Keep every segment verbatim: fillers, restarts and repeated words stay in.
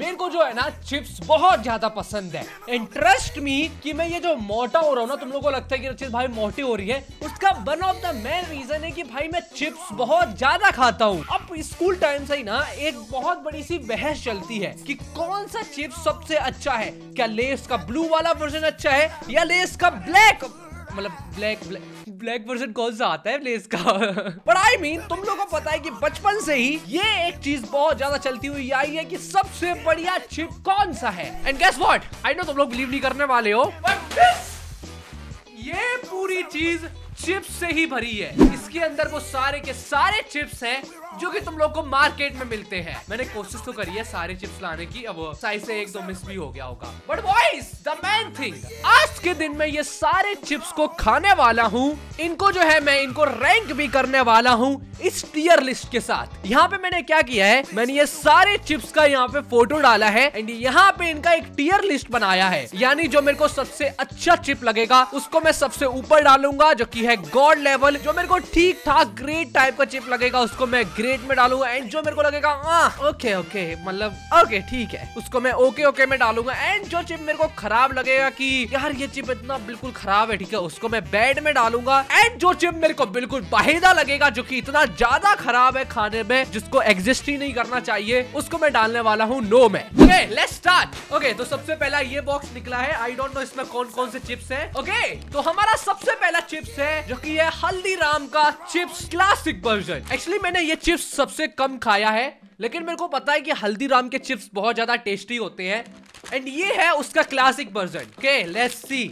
मेरे को जो है ना चिप्स बहुत ज्यादा पसंद है। एंड ट्रस्ट मी कि मैं ये जो मोटा हो रहा हूँ ना, तुम लोगों को लगता है कि रचित भाई मोटी हो रही है, उसका one of the main reason है कि भाई मैं चिप्स बहुत ज्यादा खाता हूँ। अब स्कूल टाइम से ही ना एक बहुत बड़ी सी बहस चलती है कि कौन सा चिप्स सबसे अच्छा है, क्या लेस का ब्लू वाला वर्जन अच्छा है या लेस का ब्लैक, मतलब ब्लैक ब्लैक ब्लैक वर्जन कौन सा आता है लेस का। बट आई मीन तुम लोगों को पता है कि बचपन से ही ये एक चीज बहुत ज्यादा चलती हुई आई है कि सबसे बढ़िया चिप कौन सा है। And guess what, I know तुम लोग बिलीव नहीं करने वाले हो, बट ये पूरी चीज चिप्स से ही भरी है। इसके अंदर वो सारे के सारे चिप्स हैं जो कि तुम लोग को मार्केट में मिलते हैं। मैंने कोशिश तो करी है सारे चिप्स लाने की, अब साइज से एक दो मिस भी हो गया होगा। But boys the main thing, आज के दिन में ये सारे चिप्स को खाने वाला हूँ, इनको जो है मैं इनको रैंक भी करने वाला हूँ इस टियर लिस्ट के साथ। यहाँ पे मैंने क्या किया है, मैंने ये सारे चिप्स का यहाँ पे फोटो डाला है एंड यहाँ पे इनका एक टियर लिस्ट बनाया है। यानी जो मेरे को सबसे अच्छा चिप लगेगा उसको मैं सबसे ऊपर डालूंगा जो कि है गॉड लेवल। जो मेरे को ठीक ठाक ग्रेट टाइप का चिप लगेगा उसको मैं ग्रेट में डालूंगा एंड जो मेरे को लगेगा आ, ओके ओके मतलब ओके ठीक है उसको मैं ओके ओके में डालूंगा। एंड जो चिप मेरे को खराब लगेगा कि यार ये चिप इतना बिल्कुल खराब है, ठीक है, उसको मैं बैड में डालूंगा। एंड जो चिप मेरे को बिल्कुल बाहिदा लगेगा जो कि इतना ज्यादा खराब है खाने में, जिसको एग्जिस्ट ही नहीं करना चाहिए, उसको मैं डालने वाला हूँ नो में। Okay let's start. ओके तो सबसे पहला ये बॉक्स निकला है, आई डोंट नो इसमें कौन कौन से चिप्स हैं। ओके तो हमारा सबसे पहला चिप्स है जो कि है हल्दीराम का चिप्स क्लासिक वर्जन। एक्चुअली मैंने ये चिप्स सबसे कम खाया है, लेकिन मेरे को पता है कि हल्दीराम के चिप्स बहुत ज्यादा टेस्टी होते हैं एंड ये है उसका classic version. Okay let's see.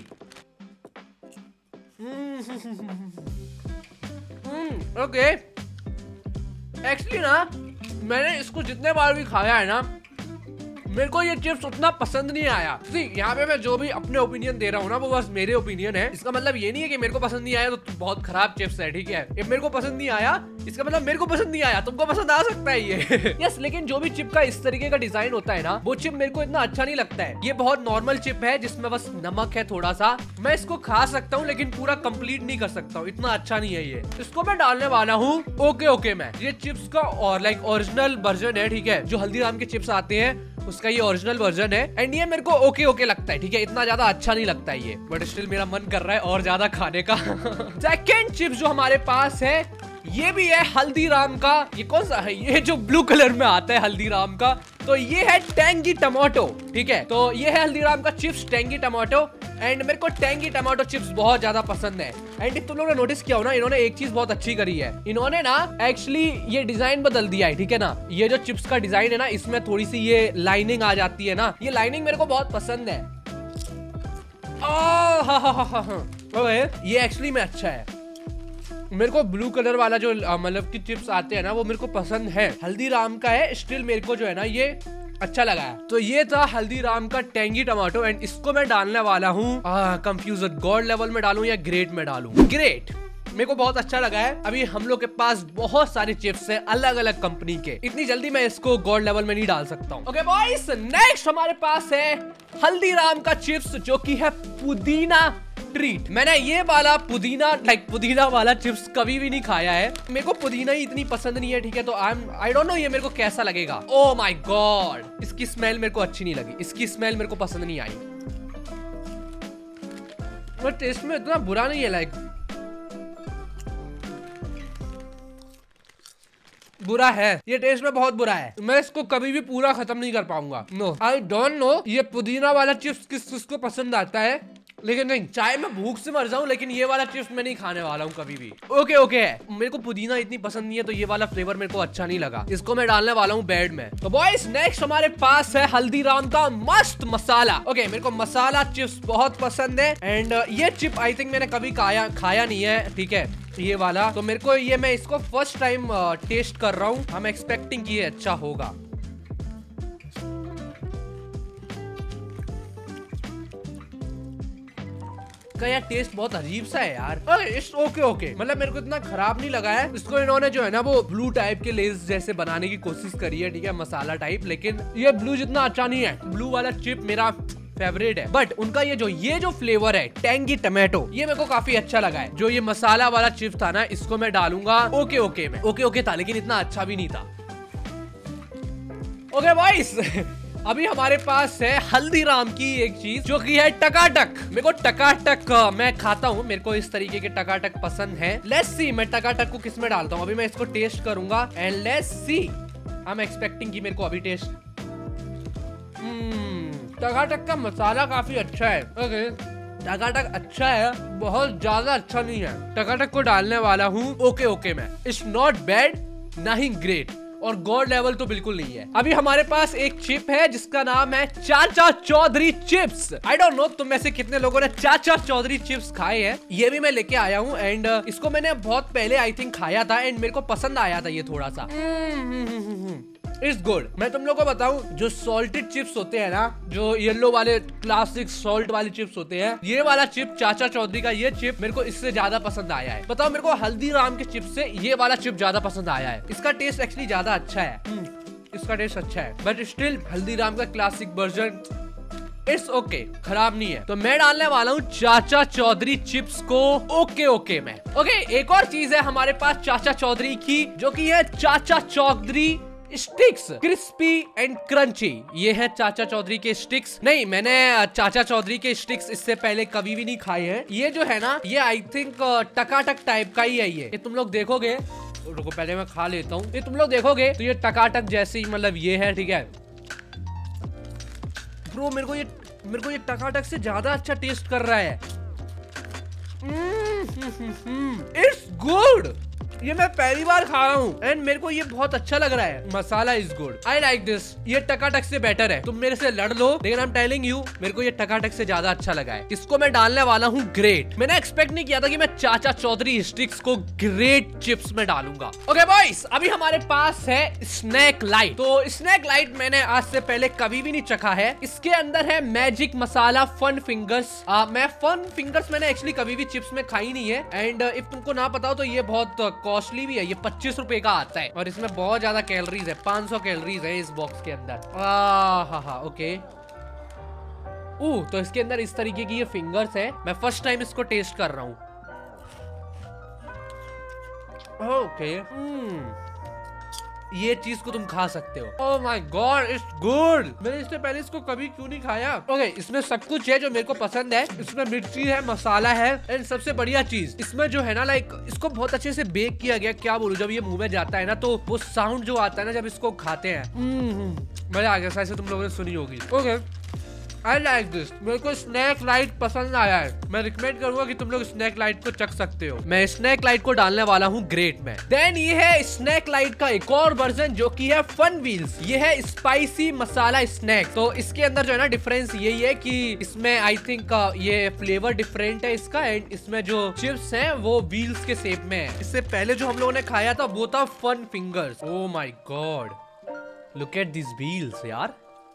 Okay actually ना मैंने इसको जितने बार भी खाया है ना, मेरे को ये चिप्स उतना पसंद नहीं आया। यहाँ पे मैं जो भी अपने ओपिनियन दे रहा हूँ ना वो बस मेरे ओपिनियन है। इसका मतलब ये नहीं है कि मेरे को पसंद नहीं आया तो बहुत खराब चिप्स है, ठीक है। ये मेरे को पसंद नहीं आया इसका मतलब मेरे को पसंद नहीं आया, तुमको पसंद आ सकता है ये। यस लेकिन जो भी चिप का इस तरीके का डिजाइन होता है ना, वो चिप मेरे को इतना अच्छा नहीं लगता है। ये बहुत नॉर्मल चिप है जिसमें बस नमक है थोड़ा सा, मैं इसको खा सकता हूँ लेकिन पूरा कंप्लीट नहीं कर सकता हूँ, इतना अच्छा नहीं है ये। इसको मैं डालने वाला हूँ ओके ओके में। ये चिप्स का और लाइक ओरिजिनल वर्जन है, ठीक है, जो हल्दीराम के चिप्स आते हैं उसका ये ओरिजिनल वर्जन है एंड ये मेरे को ओके ओके लगता है, ठीक है, इतना ज्यादा अच्छा नहीं लगता है ये, बट स्टिल मेरा मन कर रहा है और ज्यादा खाने का। सेकंड चिप्स जो हमारे पास है ये भी है हल्दीराम का। ये कौन सा है, ये जो ब्लू कलर में आता है हल्दीराम का, तो ये है टेंगी टमाटो, ठीक है। तो ये है हल्दीराम का चिप्स टेंगी टमाटो एंड मेरे को टेंगी टमाटो चिप्स बहुत ज्यादा पसंद है। एंड तुम लोगों ने नोटिस किया हो ना, इन्होंने एक चीज बहुत अच्छी करी है, इन्होंने ना एक्चुअली ये डिजाइन बदल दिया है, ठीक है ना। ये जो चिप्स का डिजाइन है ना, इसमें थोड़ी सी ये लाइनिंग आ जाती है ना, ये लाइनिंग मेरे को बहुत पसंद है। ये एक्चुअली में अच्छा है। मेरे को ब्लू कलर वाला जो मतलब की चिप्स आते हैं ना वो मेरे को पसंद है, हल्दीराम का है, स्टिल मेरे को जो है ना ये अच्छा लगा है। तो ये था हल्दीराम का टेंगी टमाटो एंड इसको मैं डालने वाला हूँ कंफ्यूज गॉड लेवल में डालूं या ग्रेट में डालूं। ग्रेट मेरे को बहुत अच्छा लगा है। अभी हम लोग के पास बहुत सारे चिप्स हैं अलग अलग कंपनी के, इतनी जल्दी मैं इसको गॉड लेवल में नहीं डाल सकता हूँ। ओके बॉयज नेक्स्ट हमारे पास है हल्दीराम का चिप्स जो कि है पुदीना ट्रीट। मैंने ये वाला पुदीना लाइक पुदीना वाला चिप्स कभी भी नहीं खाया है, मेरे को पुदीना ही इतनी पसंद नहीं है, ठीक है। तो I am I don't know ये मेरे को कैसा लगेगा। ओह माय गॉड इसकी स्मेल मेरे को अच्छी नहीं लगी, इसकी स्मेल मेरे को पसंद नहीं आई, पर टेस्ट में इतना बुरा नहीं है, लाइक बुरा है, ये टेस्ट में बहुत बुरा है, मैं इसको कभी भी पूरा खत्म नहीं कर पाऊंगा। नो आई डोंट नो ये पुदीना वाला चिप्स किस किसको पसंद आता है, लेकिन नहीं, चाहे मैं भूख से मर जाऊं लेकिन ये वाला चिप्स मैं नहीं खाने वाला हूं कभी भी। ओके ओके है, मेरे को पुदीना इतनी पसंद नहीं है तो ये वाला फ्लेवर मेरे को अच्छा नहीं लगा, इसको मैं डालने वाला हूं बेड में। तो बॉयज नेक्स्ट हमारे पास है हल्दीराम का मस्त मसाला। ओके मेरे को मसाला चिप्स बहुत पसंद है एंड ये चिप आई थिंक मैंने कभी खाया खाया नहीं है, ठीक है, ये वाला। तो मेरे को ये मैं इसको फर्स्ट टाइम टेस्ट कर रहा हूँ, हम एक्सपेक्टिंग कि ये अच्छा होगा। का यार टेस्ट बहुत अजीब सा है यार। ओके ओके मतलब मेरे को इतना खराब नहीं लगा है। इसको इन्होंने जो है ना वो ब्लू टाइप के लेस जैसे बनाने की कोशिश करी है, ठीक है, मसाला टाइप, लेकिन ये ब्लू जितना अच्छा नहीं है। ब्लू वाला चिप मेरा फेवरेट है, बट उनका ये जो ये जो फ्लेवर है टेंगी टमाटो, ये मेरे को काफी अच्छा लगा है। जो ये मसाला वाला चिप था ना, इसको मैं डालूंगा ओके ओके में। ओके ओके था लेकिन इतना अच्छा भी नहीं था। ओके बॉयज अभी हमारे पास है हल्दीराम की एक चीज जो कि है टकाटक। मेरे को टकाटक मैं खाता हूँ, मेरे को इस तरीके के टकाटक पसंद है। लेट्स सी मैं टकाटक को किस में डालता हूँ। अभी मैं इसको टेस्ट करूंगा and let's see. I am expecting कि मेरे को अभी टेस्ट। टकाटक का मसाला काफी अच्छा है। ओके टकाटक अच्छा है, बहुत ज्यादा अच्छा नहीं है। टकाटक को डालने वाला हूँ ओके ओके में। इट्स नॉट बैड ना ही ग्रेट, और गॉड लेवल तो बिल्कुल नहीं है। अभी हमारे पास एक चिप है जिसका नाम है Chacha Chaudhary chips. I don't know तुम में से कितने लोगों ने चाचा चौधरी चिप्स खाए हैं। ये भी मैं लेके आया हूँ एंड इसको मैंने बहुत पहले आई थिंक खाया था एंड मेरे को पसंद आया था ये थोड़ा सा। It's good. मैं तुम लोगों को बताऊं, जो सॉल्टेड चिप्स होते हैं ना, जो येलो वाले क्लासिक सॉल्ट वाले चिप्स होते हैं, ये वाला चिप चाचा चौधरी का ये चिप मेरे को इससे ज्यादा पसंद आया है। बताओ मेरे को हल्दीराम के चिप से ये वाला चिप ज्यादा पसंद आया है। इसका टेस्ट एक्चुअली ज्यादा अच्छा है। इसका टेस्ट अच्छा है बट स्टिल हल्दीराम का classic version it's okay okay, खराब नहीं है। तो मैं डालने वाला हूँ चाचा चौधरी चिप्स को ओके ओके में। ओके एक और चीज है हमारे पास चाचा चौधरी की, जो कि है Chacha Chaudhary sticks crispy and crunchy. ये है चाचा चौधरी के स्टिक्स। नहीं, मैंने चाचा चौधरी के स्टिक्स इससे पहले कभी भी नहीं खाए हैं। ये जो है ना, ये आई थिंक टकाटक टाइप का ही है। ये ये तुम लोग देखोगे, रुको पहले मैं खा लेता हूँ। ये तुम लोग देखोगे तो ये टकाटक जैसे ही मतलब ये है, ठीक है ब्रो। मेरे को ये मेरे को ये टकाटक से ज्यादा अच्छा टेस्ट कर रहा है। It's good. ये मैं पहली बार खा रहा हूँ एंड मेरे को ये बहुत अच्छा लग रहा है। Masala is good, I like this. ये टकाटक से बेटर है। तुम मेरे से लड़ लो लेकिन आई एम टेलिंग यू, मेरे को ये टकाटक से ज्यादा अच्छा लगा है। इसको मैं डालने वाला हूँ ग्रेट। मैंने एक्सपेक्ट नहीं किया था कि मैं चाचा चौधरी स्टिक्स को ग्रेट चिप्स में डालूंगा। ओके बॉयज, अभी हमारे पास है स्नैक लाइट। तो स्नैक लाइट मैंने आज से पहले कभी भी नहीं चखा है। इसके अंदर है मैजिक मसाला फन फिंगर्स। आ, मैं फन फिंगर्स मैंने एक्चुअली कभी भी चिप्स में खाई नहीं है एंड इफ तुमको ना पता हो तो ये बहुत कॉस्टली भी है। ये पच्चीस रुपए का आता है और इसमें बहुत ज्यादा कैलोरीज है। पाँच सौ कैलोरीज है इस बॉक्स के अंदर। हाँ हाँ ओके। ओह तो इसके अंदर इस तरीके की ये फिंगर्स है। मैं फर्स्ट टाइम इसको टेस्ट कर रहा हूँ। ओके ये चीज को तुम खा सकते हो। Oh my god it's good. मैंने इससे पहले इसको कभी क्यों नहीं खाया। ओके okay, इसमें सब कुछ है जो मेरे को पसंद है। इसमें मिर्ची है, मसाला है एंड सबसे बढ़िया चीज इसमें जो है ना, लाइक इसको बहुत अच्छे से बेक किया गया। क्या बोलूं, जब ये मुंह में जाता है ना तो वो साउंड जो आता है ना जब इसको खाते हैं, मजा आ गया। ऐसे तुम लोगों ने सुनी होगी। Okay I like this. मेरे को स्नैक लाइट पसंद आया है। मैं रिकमेंड करूंगा कि तुम लोग स्नैक लाइट को चख सकते हो। मैं स्नैक लाइट को डालने वाला हूँ ग्रेट में। देन ये है स्नैक लाइट का एक और वर्जन जो कि है फन व्हील्स। ये है स्पाइसी मसाला स्नैक। तो इसके अंदर जो है ना डिफरेंस यही है कि इसमें आई थिंक ये फ्लेवर डिफरेंट है इसका एंड इसमें जो चिप्स हैं वो व्हील्स के शेप में है। इससे पहले जो हम लोगों ने खाया था वो था fun fingers. Oh my god look at this wheels यार।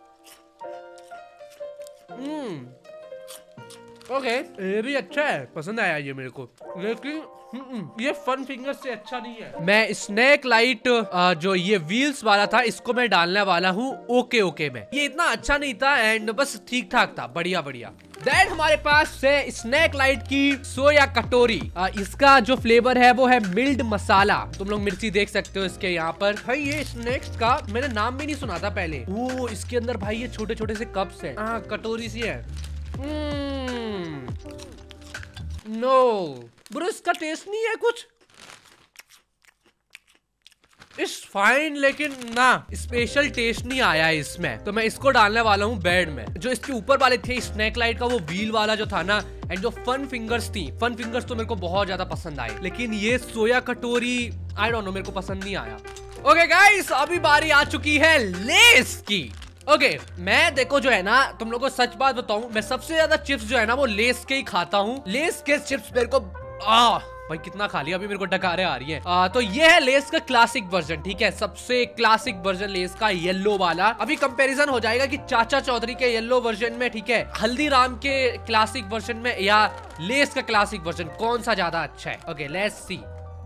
हम्म ओके ये भी अच्छा है, पसंद आया ये मेरे को, लेकिन ये फन फिंगर्स से अच्छा नहीं है। मैं स्नैक लाइट जो ये व्हील्स वाला था इसको मैं डालने वाला हूँ ओके ओके में। ये इतना अच्छा नहीं था एंड बस ठीक ठाक था, बढ़िया बढ़िया। देन हमारे पास है स्नैक लाइट की सोया कटोरी। आ, इसका जो फ्लेवर है वो है मिल्ड मसाला। तुम लोग मिर्ची देख सकते हो इसके यहाँ पर। भाई ये स्नैक्स का मैंने नाम भी नहीं सुना था पहले। ओ इसके अंदर भाई ये छोटे छोटे से कप्स हैं। हाँ कटोरी सी है। नो ब्रो इसका टेस्ट नहीं है कुछ। इट्स फाइन लेकिन ना स्पेशल टेस्ट नहीं आया है इसमें। तो मैं इसको डालने वाला हूँ बेड में। जो इसके ऊपर वाले थे स्नैक लाइट का वो व्हील वाला जो था ना एंड जो फन फिंगर्स थी, फन फिंगर्स तो मेरे को बहुत ज्यादा पसंद आए, लेकिन ये सोया कटोरी आई डोंट नो मेरे को पसंद नहीं आया। ओके गाइस अभी बारी आ चुकी है लेस की। ओके okay, मैं देखो जो है ना तुम लोगों को सच बात बताऊं, मैं सबसे ज्यादा चिप्स जो है ना वो लेस के ही खाता हूँ। लेस के चिप्स मेरे को आ भाई कितना खा लिया, अभी मेरे को डकारे आ रही है। आ, तो ये है लेस का क्लासिक वर्जन, ठीक है, सबसे क्लासिक वर्जन लेस का येलो वाला। अभी कंपैरिजन हो जाएगा कि चाचा चौधरी के येलो वर्जन में, ठीक है, हल्दीराम के क्लासिक वर्जन में या लेस का क्लासिक वर्जन कौन सा ज्यादा अच्छा है। Okay let's see.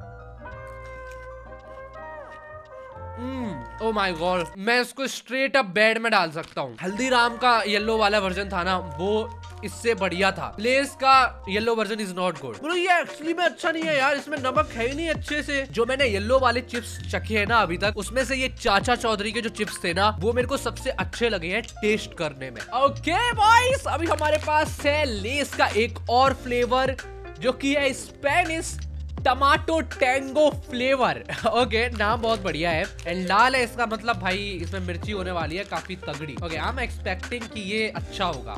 Oh my god मैं इसको स्ट्रेट अप बेड में डाल सकता हूँ। हल्दीराम का येलो वाला वर्जन था ना वो इससे बढ़िया था। लेस का yellow version is not good bro, ये एक्चुअली में अच्छा नहीं है यार, इसमें नमक है ही नहीं अच्छे से। जो मैंने येलो वाले चिप्स चखे हैं ना अभी तक, उसमें से ये चाचा चौधरी के जो चिप्स थे ना वो मेरे को सबसे अच्छे लगे हैं टेस्ट करने में। ओके बॉयज, अभी हमारे पास है लेस का एक और फ्लेवर जो कि है Spanish tomato tango flavour. Okay, नाम बहुत बढ़िया है एंड लाल है इसका मतलब भाई इसमें मिर्ची होने वाली है काफी तगड़ी। ओके, आई एम एक्सपेक्टिंग कि ये अच्छा होगा।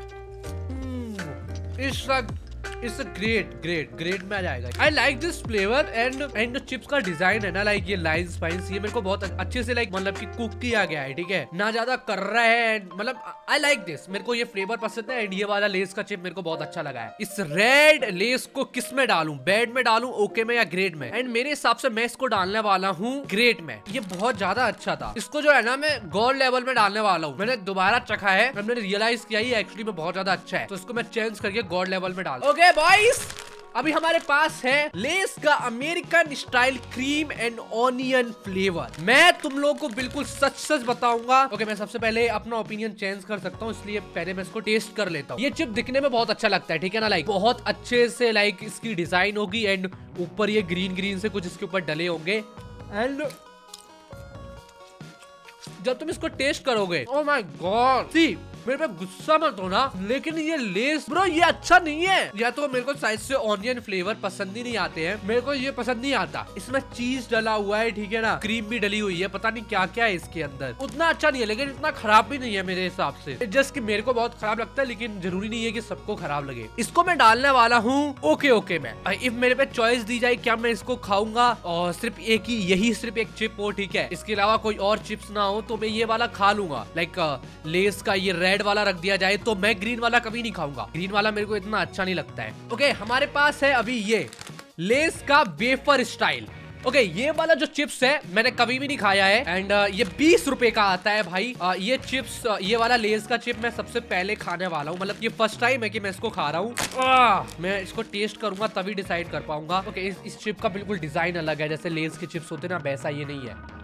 It's it's great great great में आ जाएगा। I like this flavour and and जो चिप्स का डिजाइन है ना, लाइक ये लाइन्स फाइन्स, ये मेरे को बहुत अच्छे से लाइक मतलब कि कुक किया गया है, ठीक है ना, ज्यादा कर रहा है एंड मतलब आई लाइक दिस। मेरे को ये फ्लेवर पसंद है एंड ये वाला लेस का चिप मेरे को बहुत अच्छा लगा है। इस रेड लेस को किस में डालूं, बेड में डालूं, ओके में या ग्रेट में? एंड मेरे हिसाब से मैं इसको डालने वाला हूँ ग्रेट में। ये बहुत ज्यादा अच्छा था। इसको जो है ना मैं गोल्ड लेवल में डालने वाला हूँ। मैंने दोबारा चखा है, मैंने रियलाइज किया ये एक्चुअली में बहुत ज्यादा अच्छा है, तो इसको मैं चेंज करके गोल्ड लेवल में डाल। ओके बॉयज, अभी हमारे पास है लेस का American style cream and onion flavour. मैं तुम लोगों को बिल्कुल सच सच बताऊंगा। ओके, मैं सबसे पहले अपना ओपिनियन चेंज कर सकता हूँ, इसलिए पहले मैं इसको टेस्ट कर लेता हूँ। ये चिप दिखने में बहुत अच्छा लगता है, ठीक है ना, लाइक बहुत अच्छे से लाइक इसकी डिजाइन होगी एंड ऊपर ये ग्रीन ग्रीन से कुछ इसके ऊपर डले होंगे एंड जब तुम इसको टेस्ट करोगे, ओह माय गॉड, सी मेरे पे गुस्सा मत हो ना, लेकिन ये लेस ब्रो ये अच्छा नहीं है। या तो मेरे को साइज से ऑनियन फ्लेवर पसंद ही नहीं आते हैं, मेरे को ये पसंद नहीं आता। इसमें चीज डला हुआ है, ठीक है ना, क्रीम भी डली हुई है, पता नहीं क्या क्या है इसके अंदर। उतना अच्छा नहीं है लेकिन इतना खराब भी नहीं है मेरे हिसाब से। जस्ट कि मेरे को बहुत खराब लगता है, लेकिन जरूरी नहीं है कि सबको खराब लगे। इसको मैं डालने वाला हूँ ओके ओके में। इफ मेरे पे चॉइस दी जाए क्या मैं इसको खाऊंगा और सिर्फ एक ही यही सिर्फ एक चिप हो, ठीक है, इसके अलावा कोई और चिप्स ना हो, तो मैं ये वाला खा लूंगा। लाइक लेस का ये रेड वाला रख दिया जाए तो मैं ग्रीन वाला कभी नहीं खाऊंगा। ग्रीन वाला मेरे को इतना अच्छा नहीं लगता है। ओके, हमारे पास है अभी ये लेस का वेफर स्टाइल। ओके okay, ये वाला जो चिप्स है मैंने कभी भी नहीं खाया है एंड uh, ये बीस रुपए का आता है भाई। uh, ये चिप्स uh, ये वाला लेस का चिप मैं सबसे पहले खाने वाला हूँ, मतलब ये फर्स्ट टाइम है कि मैं इसको खा रहा हूँ। uh, मैं इसको टेस्ट करूंगा तभी डिसाइड कर पाऊंगा। ओके okay, इस, इस चिप का बिल्कुल डिजाइन अलग है, जैसे लेस के चिप्स होते ना वैसा ये नहीं है।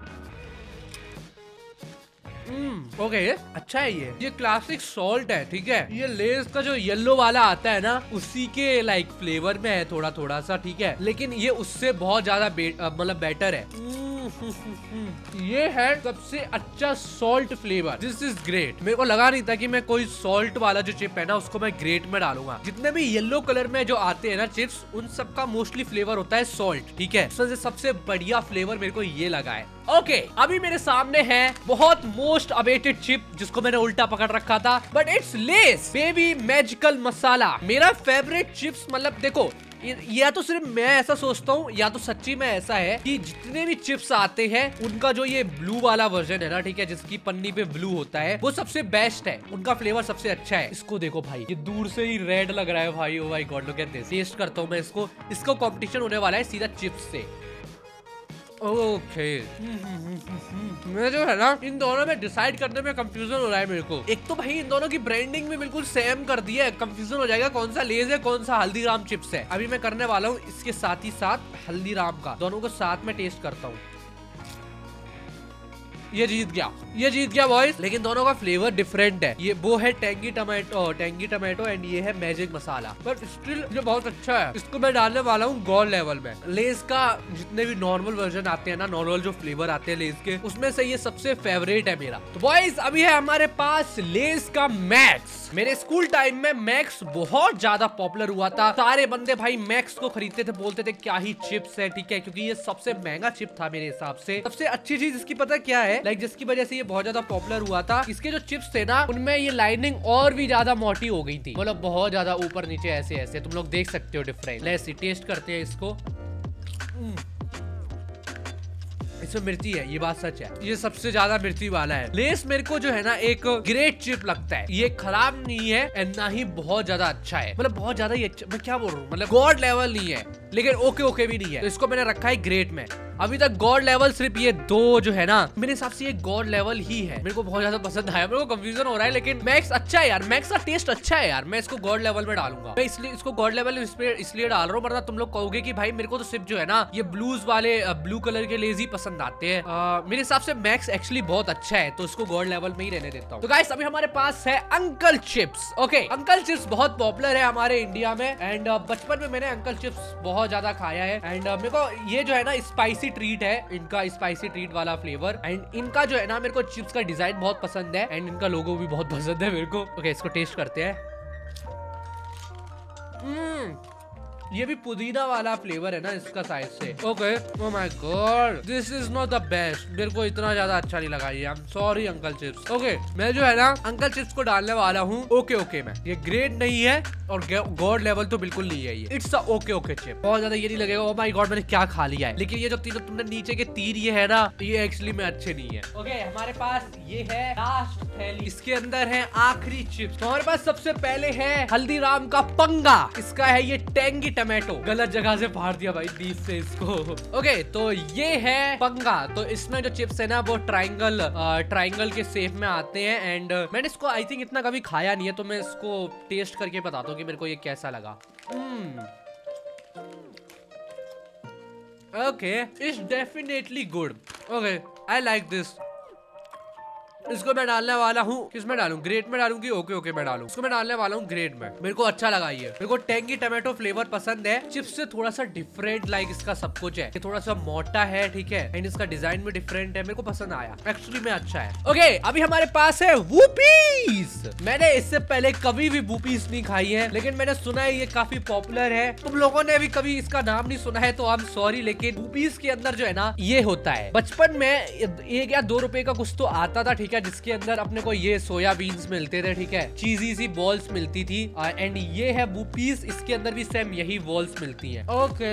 ओके okay, अच्छा है। ये ये क्लासिक सॉल्ट है, ठीक है। ये लेस का जो येलो वाला आता है ना उसी के लाइक फ्लेवर में है थोड़ा थोड़ा सा, ठीक है, लेकिन ये उससे बहुत ज्यादा मतलब बेटर है। ये है सबसे अच्छा salt flavour, this is great. मेरे को लगा नहीं था कि मैं कोई सॉल्ट वाला जो चिप है ना उसको मैं ग्रेट में डालूंगा। जितने भी येलो कलर में जो आते हैं ना चिप्स, उन सब का मोस्टली फ्लेवर होता है सॉल्ट, ठीक है। सबसे सबसे बढ़िया फ्लेवर मेरे को ये लगा है। ओके okay, अभी मेरे सामने है बहुत मोस्ट अवेटेड चिप जिसको मैंने उल्टा पकड़ रखा था, but it's Lay's baby magical masala. मेरा फेवरेट चिप्स, मतलब देखो या तो सिर्फ मैं ऐसा सोचता हूँ या तो सच्ची में ऐसा है कि जितने भी चिप्स आते हैं उनका जो ये ब्लू वाला वर्जन है ना, ठीक है, जिसकी पन्नी पे ब्लू होता है, वो सबसे बेस्ट है, उनका फ्लेवर सबसे अच्छा है। इसको देखो भाई, ये दूर से ही रेड लग रहा है भाई। Oh my god, look at this. Taste करता हूँ मैं इसको। इसको कंपटीशन होने वाला है सीधा चिप्स से। ओके मैं जो है ना इन दोनों में डिसाइड करने में कंफ्यूजन हो रहा है मेरे को। एक तो भाई इन दोनों की ब्रांडिंग भी बिल्कुल सेम कर दी है, कंफ्यूजन हो जाएगा कौन सा लेज है कौन सा हल्दीराम चिप्स है। अभी मैं करने वाला हूँ इसके साथ ही साथ हल्दीराम का, दोनों को साथ में टेस्ट करता हूँ। ये जीत गया, ये जीत गया बॉयज, लेकिन दोनों का फ्लेवर डिफरेंट है। ये वो है tangy tomato tangy tomato and ये है मैजिक मसाला, बट स्टिल ये बहुत अच्छा है। इसको मैं डालने वाला हूँ गोल्ड लेवल में। लेस का जितने भी नॉर्मल वर्जन आते हैं ना, नॉर्मल जो फ्लेवर आते हैं लेस के, उसमें से ये सबसे फेवरेट है मेरा। तो बॉयज अभी है हमारे पास लेस का मैक्स। मेरे स्कूल टाइम में मैक्स बहुत ज्यादा पॉपुलर हुआ था। सारे बंदे भाई मैक्स को खरीदते थे, बोलते थे क्या ही चिप्स है, ठीक है, क्योंकि ये सबसे महंगा चिप था मेरे हिसाब से। सबसे अच्छी चीज इसकी पता क्या है, लाइक जिसकी वजह से ये बहुत ज्यादा पॉपुलर हुआ था, इसके जो चिप्स थे ना उनमें ये लाइनिंग और भी ज्यादा मोटी हो गई थी, मतलब बहुत ज्यादा ऊपर नीचे ऐसे ऐसे, तुम लोग देख सकते हो डिफरेंस। लेट्स टेस्ट करते हैं इसको। इसमें मिर्ची है, ये बात सच है, ये सबसे ज्यादा मिर्ची वाला है। लेस मेरे को जो है ना एक ग्रेट चिप लगता है, ये खराब नहीं है एंड ना ही बहुत ज्यादा अच्छा है, मतलब बहुत ज्यादा ही अच्छा, मैं क्या बोल रहा हूँ, मतलब गॉड लेवल नहीं है, लेकिन ओके ओके भी नहीं है, तो इसको मैंने रखा है ग्रेट में। अभी तक गॉड लेवल सिर्फ ये दो जो है ना, मेरे हिसाब से ये गॉड लेवल ही है। मेरे को बहुत ज्यादा पसंद आया, मेरे को कंफ्यूजन हो रहा है, लेकिन मैक्स अच्छा है यार, मैक्स का टेस्ट अच्छा है यार। मैं इसको गॉड लेवल में डालूंगा। मैं इसलिए इसको गॉड लेवल इसलिए डाल रहा हूँ, वरना तुम लोग कहोगे कि भाई मेरे को तो सिर्फ जो है ना ये ब्लूज वाले ब्लू कलर के लेजी पसंद आते हैं। मेरे हिसाब से मैक्स एक्चुअली बहुत अच्छा है, तो इसको गॉड लेवल में ही रहने देता हूँ। तो गाइस अभी हमारे पास है Uncle Chips. Okay, Uncle Chips बहुत पॉपुलर है हमारे इंडिया में, एंड बचपन में मैंने अंकल चिप्स बहुत ज्यादा खाया है। एंड मेरे को ये जो है ना स्पाइसी ट्रीट है, इनका स्पाइसी ट्रीट वाला फ्लेवर, एंड इनका जो है ना मेरे को चिप्स का डिजाइन बहुत पसंद है, एंड इनका लोगो भी बहुत पसंद है मेरे को। ओके, इसको टेस्ट करते हैं। हम्म, ये भी पुदीना वाला फ्लेवर है ना इसका साइड से। Okay, oh my god, this is not the best. मेरे को इतना ज्यादा अच्छा नहीं लगा ये। I am sorry Uncle Chips. Okay, मैं जो है ना अंकल चिप्स को डालने वाला हूँ ओके ओके में। ये ग्रेट नहीं है और गॉड लेवल तो बिल्कुल नहीं है ये। It's a okay okay chip. बहुत ज्यादा ये नहीं लगेगा ओह माय गॉड मैंने क्या खा लिया है, लेकिन ये जो तीनों तुमने नीचे के तीन ये है ना, ये एक्चुअली में अच्छे नहीं है। ओके okay, हमारे पास ये है लास्ट थैली, इसके अंदर है आखिरी चिप्स। हमारे पास सबसे पहले है हल्दीराम का पंगा। इसका है ये टेंगी टमाटो। गलत जगह से फाड़ दिया भाई बीच से इसको। ओके, तो ये है पंगा। तो इसमें जो चिप्स है ना वो ट्राइंगल ट्राइंगल के शेप में आते हैं, एंड मैंने इसको आई थिंक इतना कभी खाया नहीं है, तो मैं इसको टेस्ट करके बताता हूँ कि मेरे को ये कैसा लगा। Okay, it's definitely good. Okay, I like this. इसको मैं डालने वाला हूँ, किसमें डालूं, ग्रेट में डालूंगी। ओके ओके मैं डालूं, इसको मैं डालने वाला हूँ ग्रेट में। मेरे को अच्छा लगा ये, मेरे को टेंगी टमाटो फ्लेवर पसंद है। चिप्स से थोड़ा सा डिफरेंट लाइक इसका सब कुछ है, ये थोड़ा सा मोटा है, ठीक है, एंड इसका डिजाइन भी डिफरेंट है। मेरे को पसंद आया एक्चुअली में, अच्छा है। ओके, अभी हमारे पास है वूपीज। मैंने इससे पहले कभी भी वूपीज नहीं खाई है, लेकिन मैंने सुना है ये काफी पॉपुलर है। तुम लोगों ने भी कभी इसका नाम नहीं सुना है तो आई एम सॉरी, लेकिन वूपीज के अंदर जो है ना ये होता है। बचपन में एक या दो रुपए का कुछ तो आता था, ठीक है, जिसके अंदर अपने को ये सोया बीन्स मिलते थे, ठीक है, चीजी सी बॉल्स मिलती थी, एंड ये है वूपीज। इसके अंदर भी सेम यही बॉल्स मिलती हैं। ओके,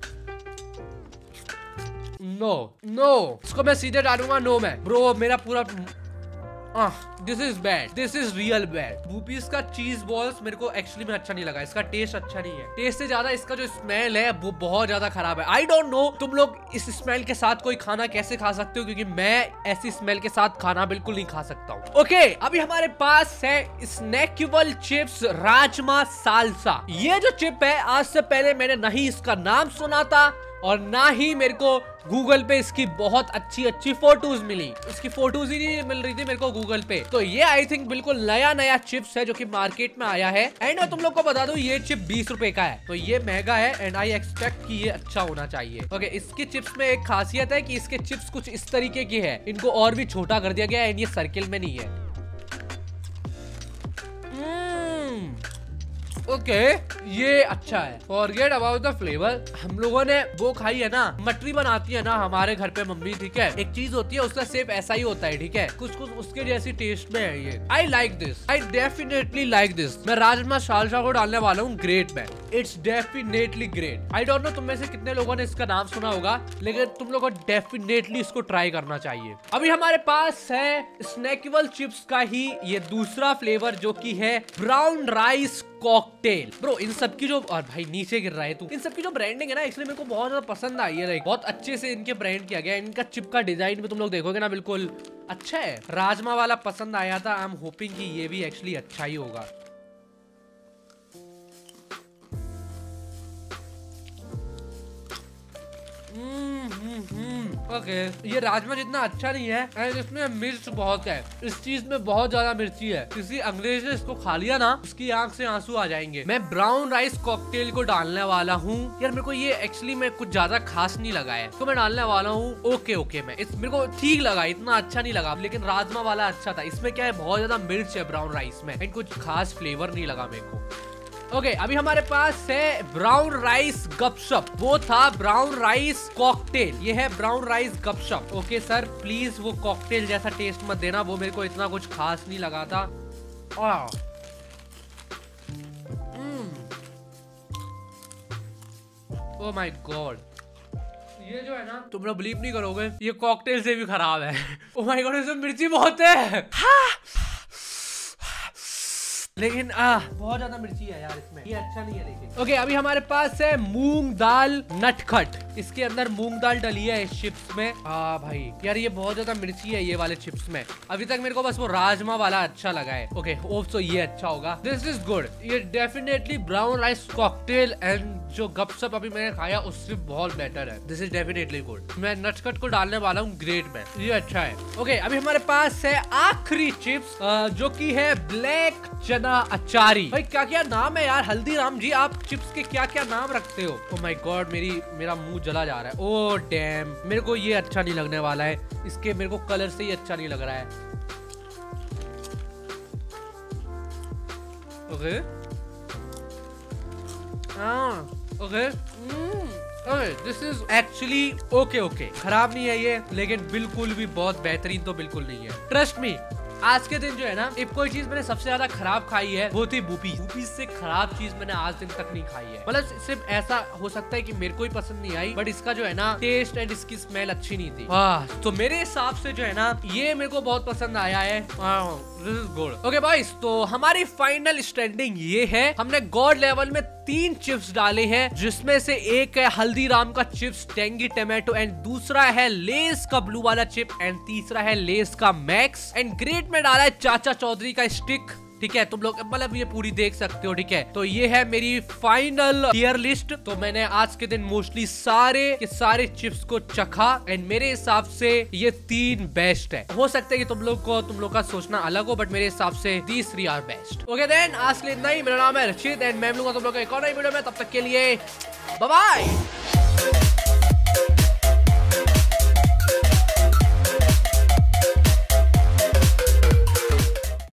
नो नो, इसको मैं सीधे डालूंगा नो में। ब्रो मेरा पूरा this is bad, this is real bad. Woopies का चीज बॉल्स मेरे को एक्चुअली में अच्छा नहीं लगा। इसका टेस्ट अच्छा नहीं है, टेस्ट से ज्यादा इसका जो स्मेल है वो बहुत ज्यादा खराब है। आई डोंट नो तुम लोग इस स्मेल के साथ कोई खाना कैसे खा सकते हो, क्योंकि मैं ऐसी स्मेल के साथ खाना बिल्कुल नहीं खा सकता हूँ। ओके, अभी हमारे पास है स्नैकेबल चिप्स राजमा सालसा। ये जो चिप है आज से पहले मैंने नहीं इसका नाम सुना था, और ना ही मेरे को गूगल पे इसकी बहुत अच्छी अच्छी फोटोज मिली। इसकी फोटोज ही नहीं मिल रही थी मेरे को गूगल पे। तो ये आई थिंक बिल्कुल नया नया चिप्स है जो कि मार्केट में आया है, एंड मैं तुम लोग को बता दूं ये चिप बीस रुपए का है, तो ये महंगा है, एंड आई एक्सपेक्ट कि ये अच्छा होना चाहिए। ओके, इसकी चिप्स में एक खासियत है कि इसके चिप्स कुछ इस तरीके की है, इनको और भी छोटा कर दिया गया है, एंड ये सर्किल में नहीं है। ओके okay, ये अच्छा है। Forget about the flavour. हम लोगों ने वो खाई है ना, मटरी बनाती है ना हमारे घर पे मम्मी, ठीक है, एक चीज होती है उसका शेप ऐसा ही होता है, ठीक है, कुछ कुछ उसके जैसी टेस्ट में है ये। I like this, I definitely like this. मैं राजमा सालसा को डालने वाला हूँ ग्रेट में। It's definitely great. I don't know तुम में से कितने लोगों ने इसका नाम सुना होगा, लेकिन तुम लोगों को डेफिनेटली इसको ट्राई करना चाहिए। अभी हमारे पास है स्नैकेबल चिप्स का ही ये दूसरा फ्लेवर, जो की है ब्राउन राइस कॉकटेल। ब्रो इन सब की जो, और भाई नीचे गिर रहा है तू, इन सब की जो ब्रांडिंग है ना एक्चुअली मेरे को बहुत ज्यादा पसंद आई है। लाइक बहुत अच्छे से इनके ब्रांड किया गया है। इनका चिप का डिजाइन भी तुम लोग देखोगे ना बिल्कुल अच्छा है। राजमा वाला पसंद आया था, आई एम होपिंग कि ये भी एक्चुअली अच्छा ही होगा। ओके okay, ये राजमा जितना अच्छा नहीं है, एंड इसमें मिर्च बहुत है। इस चीज में बहुत ज्यादा मिर्ची है। किसी अंग्रेज ने इसको खा लिया ना, उसकी आंख से आंसू आ जाएंगे। मैं ब्राउन राइस कॉकटेल को डालने वाला हूँ। यार मेरे को ये एक्चुअली में कुछ ज्यादा खास नहीं लगा है, तो मैं डालने वाला हूँ ओके ओके में। इस मेरे को ठीक लगा, इतना अच्छा नहीं लगा, लेकिन राजमा वाला अच्छा था। इसमें क्या है, बहुत ज्यादा मिर्च है ब्राउन राइस में, एंड कुछ खास फ्लेवर नहीं लगा मेरे को। ओके okay, अभी हमारे पास है ब्राउन राइस गपशप। वो था ब्राउन राइस कॉकटेल, ये है brown rice Gupshup. Okay sir please वो कॉकटेल जैसा टेस्ट मत देना, वो मेरे को इतना कुछ खास नहीं लगा था। ओह माय गॉड, ये जो है ना तुम लोग बिलीव नहीं करोगे, ये कॉकटेल से भी खराब है। ओह माय गॉड, इसमें मिर्ची बहुत है। लेकिन आ, बहुत ज्यादा मिर्ची है यार इसमें, ये अच्छा नहीं है। लेकिन ओके, अभी हमारे पास है मूंग दाल नटखट। इसके अंदर मूंग दाल डली है इस चिप्स में। आ भाई यार ये बहुत ज्यादा मिर्ची है ये वाले चिप्स में। अभी तक मेरे को बस वो राजमा वाला अच्छा लगा है। ओके होप सो ये अच्छा होगा। This is good. ये definitely brown rice cocktail and जो गपशप अभी मैंने खाया उससे बहुत बेटर है। This is definitely good. मैं नटखट को डालने वाला हूँ ग्रेट में, ये अच्छा है। ओके अभी हमारे पास है आखिरी चिप्स जो की है ब्लैक चना अचारी। भाई क्या क्या नाम है यार, हल्दीराम जी आप चिप्स के क्या क्या नाम रखते हो। ओह माय गॉड, मेरी मेरा मुंह जला जा रहा है। ओह डैम, मेरे को ये अच्छा नहीं लगने वाला है। इसके मेरे को कलर से ही अच्छा नहीं लग रहा है। ओके हाँ okay okay this is actually okay okay खराब नहीं है ये, लेकिन बिल्कुल भी बहुत बेहतरीन तो बिल्कुल नहीं है। ट्रस्ट मी, आज के दिन जो है ना, एक कोई चीज मैंने सबसे ज्यादा खराब खाई है वो थी बूपी। बूपी से खराब चीज मैंने आज दिन तक नहीं खाई है। मतलब सिर्फ ऐसा हो सकता है कि मेरे को ही पसंद नहीं आई, बट इसका जो है ना टेस्ट एंड इसकी स्मेल अच्छी नहीं थी। आह, तो मेरे हिसाब से जो है ना ये मेरे को बहुत पसंद आया है। This is good. Okay boys, तो हमारी फाइनल स्टैंडिंग ये है। हमने गॉड लेवल में तीन चिप्स डाले हैं, जिसमें से एक है हल्दीराम का चिप्स टेंगी टमाटो एंड दूसरा है लेस का ब्लू वाला चिप एंड तीसरा है लेस का मैक्स एंड ग्रेट में डाला है चाचा चौधरी का स्टिक। ठीक है, तुम लोग मतलब ये पूरी देख सकते हो। ठीक है, तो ये है मेरी फाइनल टियर लिस्ट। तो मैंने आज के दिन मोस्टली सारे के सारे चिप्स को चखा एंड मेरे हिसाब से ये तीन बेस्ट है। हो सकता है कि तुम लोग को तुम लोग का सोचना अलग हो, बट मेरे हिसाब से these three are best. Okay then, आज के लिए इतना ही। मेरा नाम है रशीद एंड मैं मिलूंगा तुम लोग को एक और नई वीडियो में। तब तक के लिए बाय बाय।